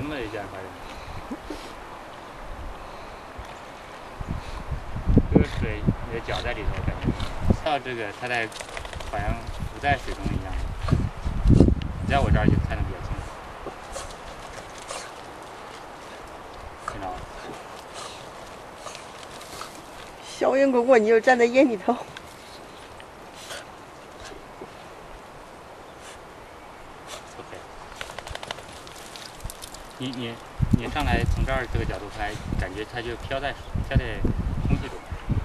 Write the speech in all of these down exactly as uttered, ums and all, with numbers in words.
么一件，反正。这个水也搅在里头，感觉。到这个，它在好像浮在水中一样。在我这儿就看得比较清楚。看到了。 小云公公，你就站在眼里头。 你你你上来从这儿这个角度看，感觉它就飘在飘在空气中。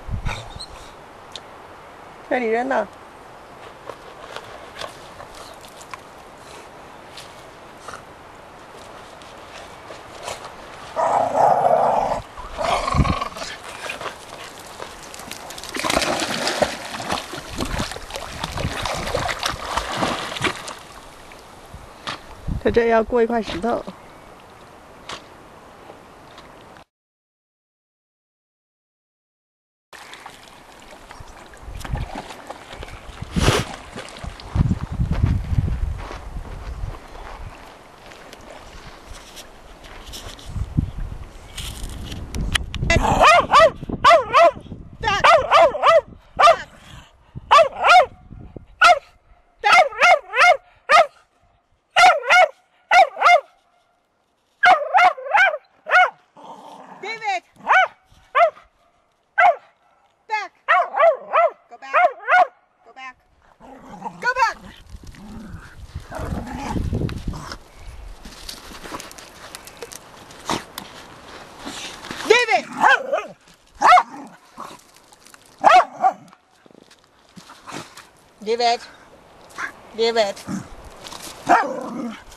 这里人呢？他这要过一块石头。 David! Back! Go back! Go back! Go back! David! David! David!